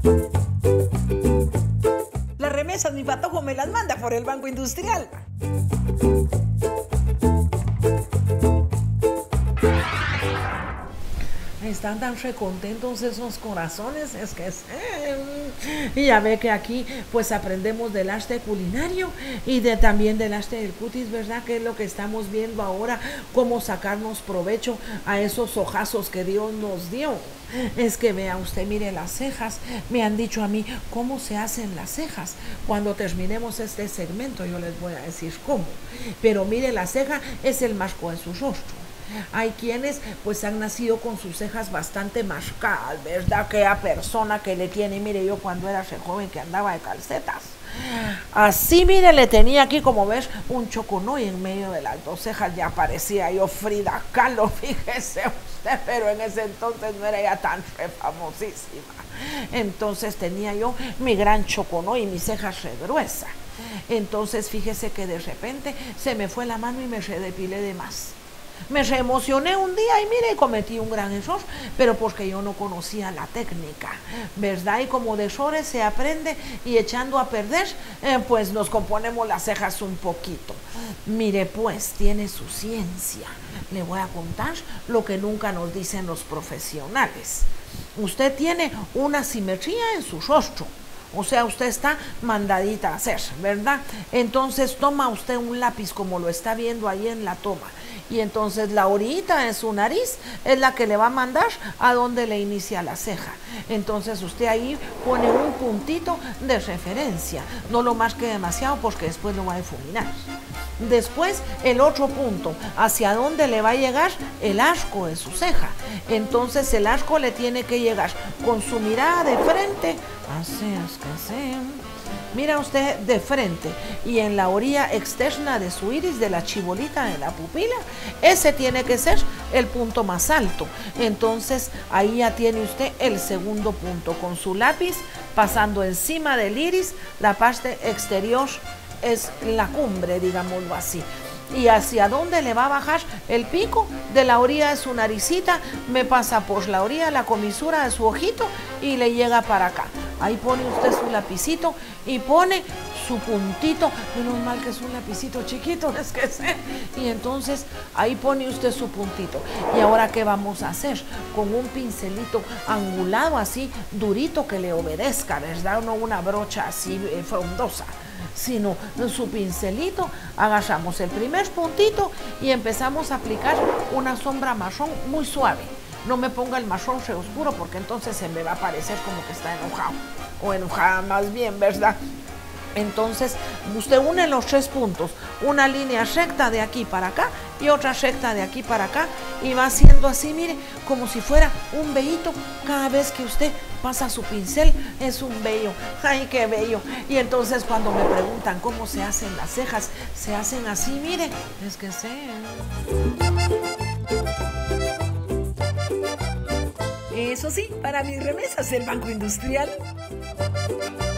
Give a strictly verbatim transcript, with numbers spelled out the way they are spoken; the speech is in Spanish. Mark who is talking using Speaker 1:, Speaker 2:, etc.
Speaker 1: Las remesas mi patojo me las manda por el Banco Industrial. Están tan recontentos esos corazones, es que es... Y ya ve que aquí pues aprendemos del arte culinario y de, también del arte del cutis, ¿verdad? Que es lo que estamos viendo ahora, cómo sacarnos provecho a esos ojazos que Dios nos dio. Es que vea usted, mire las cejas, me han dicho a mí cómo se hacen las cejas. Cuando terminemos este segmento yo les voy a decir cómo. Pero mire, la ceja es el masco de su rostro. Hay quienes pues han nacido con sus cejas bastante mascadas, ¿verdad? Aquella persona que le tiene, mire, yo cuando era re joven que andaba de calcetas, así, mire, le tenía aquí, como ves, un choconoy en medio de las dos cejas, ya parecía yo Frida Kahlo, fíjese usted, pero en ese entonces no era ya tan re famosísima. Entonces tenía yo mi gran choconoy y mis cejas re gruesas. Entonces fíjese que de repente se me fue la mano y me redepilé de más. Me reemocioné un día y mire, cometí un gran error, pero porque yo no conocía la técnica, ¿verdad? Y como de errores se aprende y echando a perder, eh, pues nos componemos las cejas un poquito. Mire, pues tiene su ciencia. Le voy a contar lo que nunca nos dicen los profesionales. Usted tiene una simetría en su rostro. O sea, usted está mandadita a hacer, ¿verdad? Entonces toma usted un lápiz como lo está viendo ahí en la toma. Y entonces la orillita de su nariz es la que le va a mandar a donde le inicia la ceja. Entonces usted ahí pone un puntito de referencia. No lo marque demasiado porque después lo va a difuminar. Después el otro punto, hacia dónde le va a llegar el asco de su ceja. Entonces el asco le tiene que llegar con su mirada de frente. Así es que sí. Mira usted de frente y en la orilla externa de su iris, de la chibolita de la pupila, ese tiene que ser el punto más alto. Entonces ahí ya tiene usted el segundo punto. Con su lápiz pasando encima del iris, la parte exterior es la cumbre, digámoslo así. Y hacia dónde le va a bajar el pico de la orilla de su naricita, me pasa por la orilla, la comisura de su ojito y le llega para acá. Ahí pone usted su lapicito y pone su puntito, menos mal que es un lapicito chiquito, es que sé. Y entonces ahí pone usted su puntito. Y ahora, ¿qué vamos a hacer? Con un pincelito angulado así, durito, que le obedezca, ¿verdad? No una brocha así eh, frondosa, sino su pincelito, agarramos el primer puntito y empezamos a aplicar una sombra marrón muy suave. No me ponga el marrón re oscuro porque entonces se me va a parecer como que está enojado o enojada más bien, ¿verdad? Entonces usted une los tres puntos, una línea recta de aquí para acá y otra recta de aquí para acá y va haciendo así, mire, como si fuera un vellito. Cada vez que usted pasa su pincel es un vello. ¡Ay, qué bello! Y entonces cuando me preguntan cómo se hacen las cejas, se hacen así, mire, es que sé. Eso sí, para mis remesas el Banco Industrial.